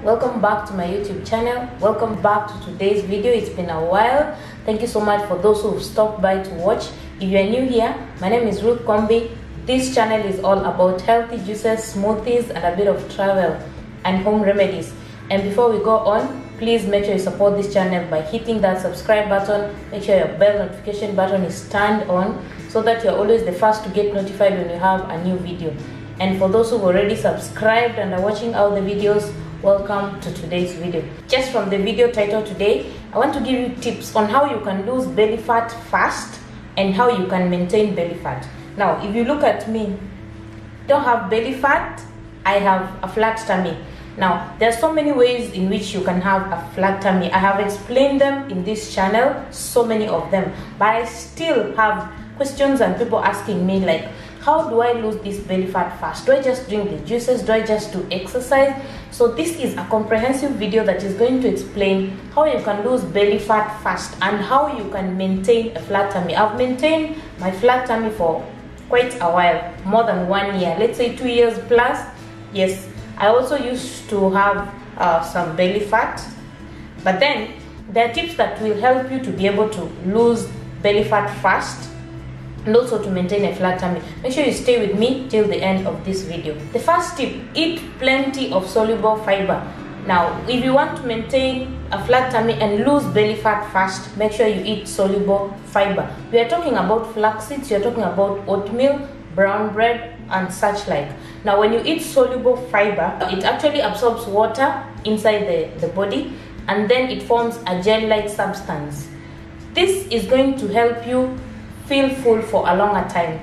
welcome back to my YouTube channel. Welcome back to today's video. It's been a while. Thank you so much for those who've stopped by to watch. If you're new here, my name is Ruth Kombi. This channel is all about healthy juices, smoothies, and a bit of travel and home remedies. And before we go on, please make sure you support this channel by hitting that subscribe button. Make sure your bell notification button is turned on so that you're always the first to get notified when you have a new video. And for those who've already subscribed and are watching all the videos, welcome to today's video. Just from the video title today, I want to give you tips on how you can lose belly fat fast and how you can maintain belly fat. Now, if you look at me, I don't have belly fat, I have a flat tummy. Now, there are so many ways in which you can have a flat tummy. I have explained them in this channel, so many of them, but I still have questions and people asking me like, how do I lose this belly fat fast? Do I just drink the juices? Do I just do exercise? So this is a comprehensive video that is going to explain how you can lose belly fat fast and how you can maintain a flat tummy. I've maintained my flat tummy for quite a while, more than 1 year, let's say 2 years plus. Yes, I also used to have some belly fat, but then there are tips that will help you to be able to lose belly fat fast and also to maintain a flat tummy. Make sure you stay with me till the end of this video. The first tip, eat plenty of soluble fiber. Now, if you want to maintain a flat tummy and lose belly fat fast, make sure you eat soluble fiber. We are talking about flax seeds, you're talking about oatmeal, brown bread, and such like. Now, when you eat soluble fiber, it actually absorbs water inside the body, and then it forms a gel-like substance. This is going to help you feel full for a longer time.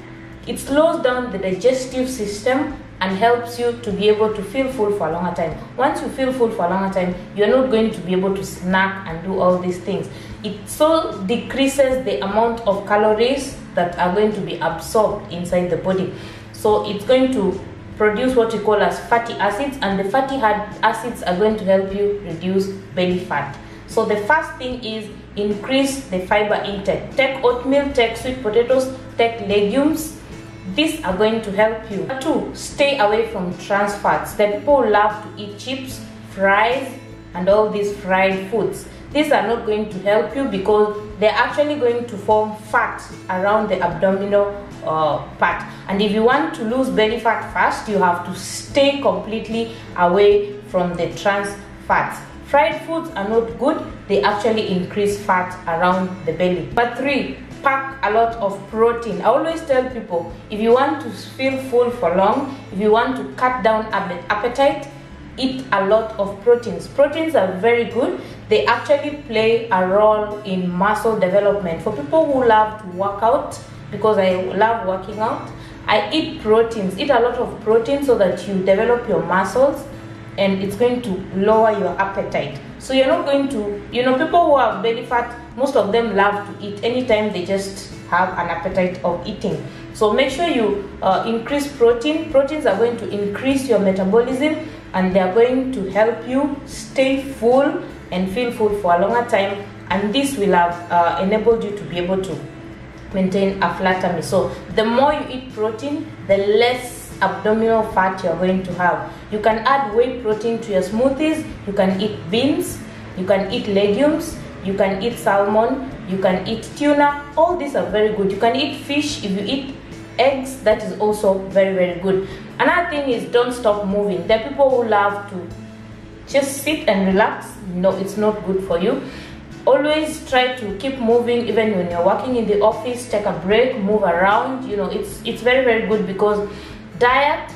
It slows down the digestive system and helps you to be able to feel full for a longer time. Once you feel full for a longer time, you're not going to be able to snack and do all these things. It so decreases the amount of calories that are going to be absorbed inside the body. So it's going to produce what we call as fatty acids, and the fatty acids are going to help you reduce belly fat. So the first thing is increase the fiber intake. Take oatmeal, take sweet potatoes, take legumes. These are going to help you. 2, stay away from trans fats. The people who love to eat chips, fries, and all these fried foods. These are not going to help you because they're actually going to form fat around the abdominal part. And if you want to lose belly fat fast, you have to stay completely away from the trans fats. Fried foods are not good. They actually increase fat around the belly. But 3, pack a lot of protein. I always tell people, if you want to feel full for long, if you want to cut down appetite, eat a lot of proteins. Proteins are very good. They actually play a role in muscle development. For people who love to work out, because I love working out, I eat proteins. Eat a lot of protein so that you develop your muscles, and it's going to lower your appetite. So you're not going to, people who have belly fat, most of them love to eat anytime they just have an appetite of eating. So make sure you increase protein. Proteins are going to increase your metabolism, and they are going to help you stay full and feel full for a longer time, and this will have enabled you to be able to maintain a flat tummy. So the more you eat protein, the less abdominal fat you're going to have. You can add whey protein to your smoothies. You can eat beans, you can eat legumes, you can eat salmon, you can eat tuna. All these are very good. You can eat fish. If you eat eggs, that is also very, very good. Another thing is, don't stop moving. There are people who love to just sit and relax. No, it's not good for you. Always try to keep moving. Even when you're working in the office, take a break, move around. It's very, very good, because diet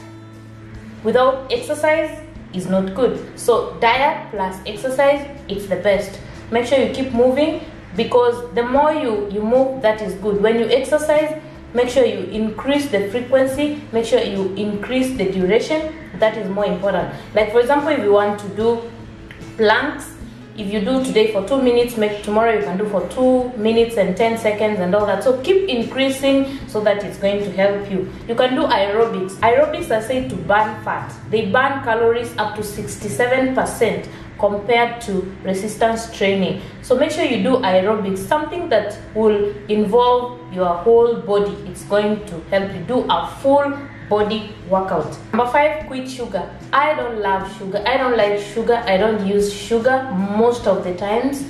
without exercise is not good. So diet plus exercise, it's the best. Make sure you keep moving, because the more you move, that is good. When you exercise, make sure you increase the frequency, make sure you increase the duration. That is more important. Like, for example, if you want to do planks, if you do today for 2 minutes, tomorrow you can do for 2 minutes and 10 seconds and all that. So keep increasing so that it's going to help you. You can do aerobics. Aerobics are said to burn fat. They burn calories up to 67% compared to resistance training. So make sure you do aerobics, something that will involve your whole body. It's going to help you do a full body workout. Number 5, quit sugar. I don't love sugar. I don't like sugar. I don't use sugar most of the times.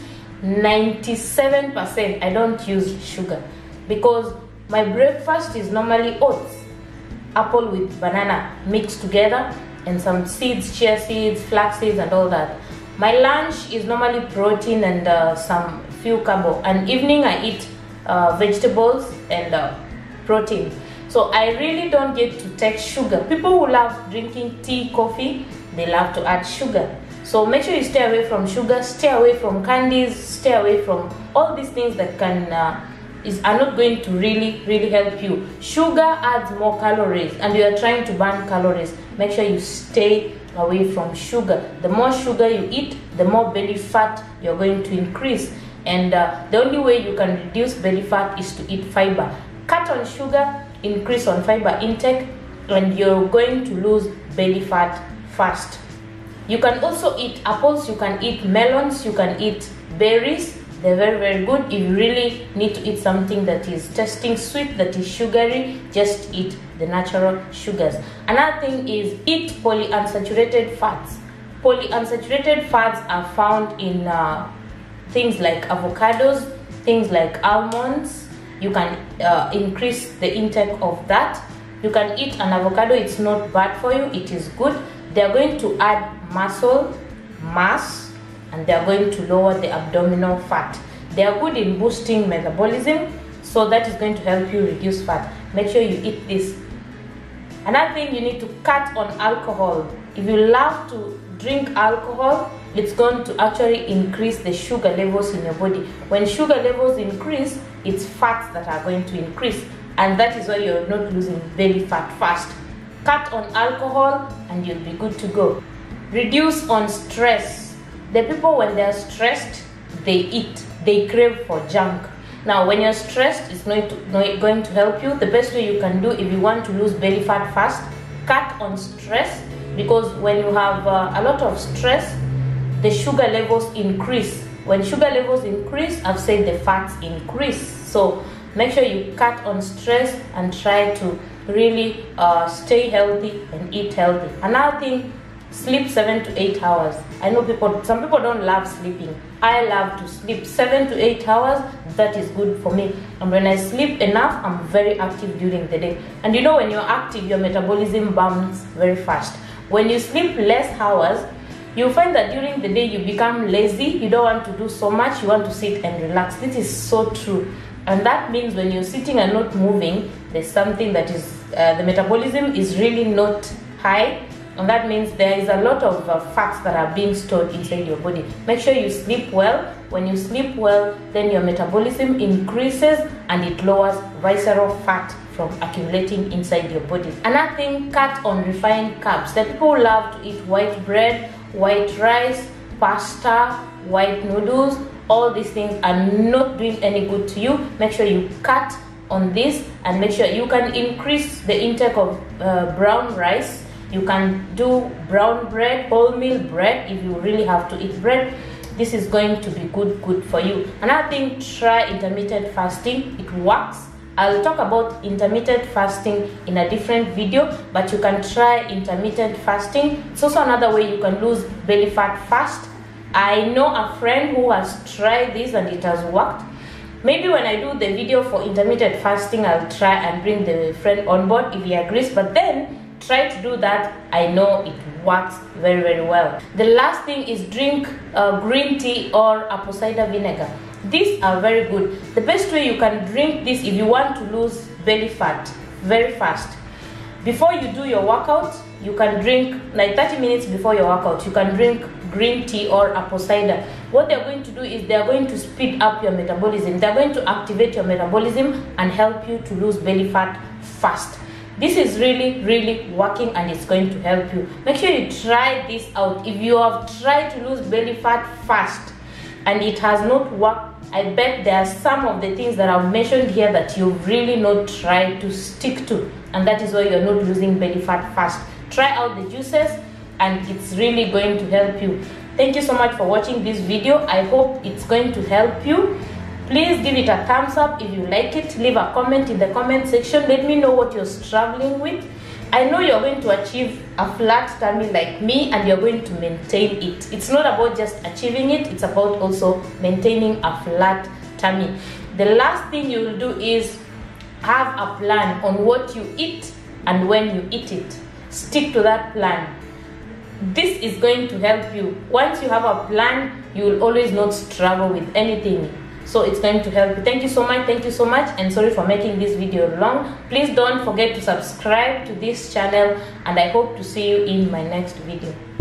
97% I don't use sugar because my breakfast is normally oats, apple with banana mixed together, and some seeds, chia seeds, flax seeds, and all that. My lunch is normally protein and some few carbo, and evening I eat vegetables and protein. So I really don't get to take sugar. People who love drinking tea, coffee, they love to add sugar. So make sure you stay away from sugar, stay away from candies, stay away from all these things that are not going to really help you. Sugar adds more calories and you are trying to burn calories. Make sure you stay away from sugar. The more sugar you eat, the more belly fat you're going to increase. And the only way you can reduce belly fat is to eat fiber. Cut on sugar, increase on fiber intake, and you're going to lose belly fat fast. You can also eat apples, you can eat melons, you can eat berries. They're very good. If you really need to eat something that is tasting sweet, that is sugary, just eat the natural sugars. Another thing is eat polyunsaturated fats. Polyunsaturated fats are found in things like avocados, things like almonds. You can increase the intake of that. You can eat an avocado. It's not bad for you. It is good. They're going to add muscle mass, and they're going to lower the abdominal fat. They are good in boosting metabolism, so that is going to help you reduce fat. Make sure you eat this. Another thing, you need to cut on alcohol. If you love to drink alcohol, it's going to actually increase the sugar levels in your body. When sugar levels increase, it's fats that are going to increase, and that is why you're not losing belly fat fast. Cut on alcohol and you'll be good to go. Reduce on stress. The people, when they're stressed, they eat, they crave for junk. Now when you're stressed, it's not going to help you. The best way you can do, if you want to lose belly fat fast, cut on stress, because when you have a lot of stress, the sugar levels increase. When sugar levels increase, I've said the fats increase. So make sure you cut on stress and try to really stay healthy and eat healthy. Another thing, sleep 7 to 8 hours. I know some people don't love sleeping. I love to sleep 7 to 8 hours. That is good for me. And when I sleep enough, I'm very active during the day. And you know, when you're active, your metabolism burns very fast. When you sleep less hours, you'll find that during the day you become lazy. You don't want to do so much. You want to sit and relax. This is so true. And that means when you're sitting and not moving, there's something that is, the metabolism is really not high. And that means there is a lot of fats that are being stored inside your body. Make sure you sleep well. When you sleep well, then your metabolism increases and it lowers visceral fat from accumulating inside your body. Another thing, cut on refined carbs. The people who love to eat white bread, white rice, pasta, white noodles, all these things are not doing any good to you. Make sure you cut on this and make sure you can increase the intake of brown rice. You can do brown bread, wholemeal bread if you really have to eat bread. This is going to be good for you. Another thing, try intermittent fasting. It works. I'll talk about intermittent fasting in a different video, but you can try intermittent fasting. It's also another way you can lose belly fat fast. I know a friend who has tried this and it has worked. Maybe when I do the video for intermittent fasting, I'll try and bring the friend on board if he agrees, but then try to do that. I know it works very well. The last thing is drink green tea or apple cider vinegar. These are very good. The best way you can drink this if you want to lose belly fat very fast, before you do your workout, you can drink like 30 minutes before your workout, you can drink green tea or apple cider. What they're going to do is they're going to speed up your metabolism. They're going to activate your metabolism and help you to lose belly fat fast. This is really working and it's going to help you. Make sure you try this out. If you have tried to lose belly fat fast and it has not worked, I bet there are some of the things that I've mentioned here that you've really not tried to stick to, and that is why you're not losing belly fat fast. Try out the juices and it's really going to help you. Thank you so much for watching this video. I hope it's going to help you. Please give it a thumbs up if you like it. Leave a comment in the comment section. Let me know what you're struggling with. I know you're going to achieve a flat tummy like me, and you're going to maintain it. It's not about just achieving it, it's about also maintaining a flat tummy. The last thing you will do is have a plan on what you eat and when you eat it. Stick to that plan. This is going to help you. Once you have a plan, you will always not struggle with anything. So it's going to help you. Thank you so much, and sorry for making this video long. Please don't forget to subscribe to this channel, and I hope to see you in my next video.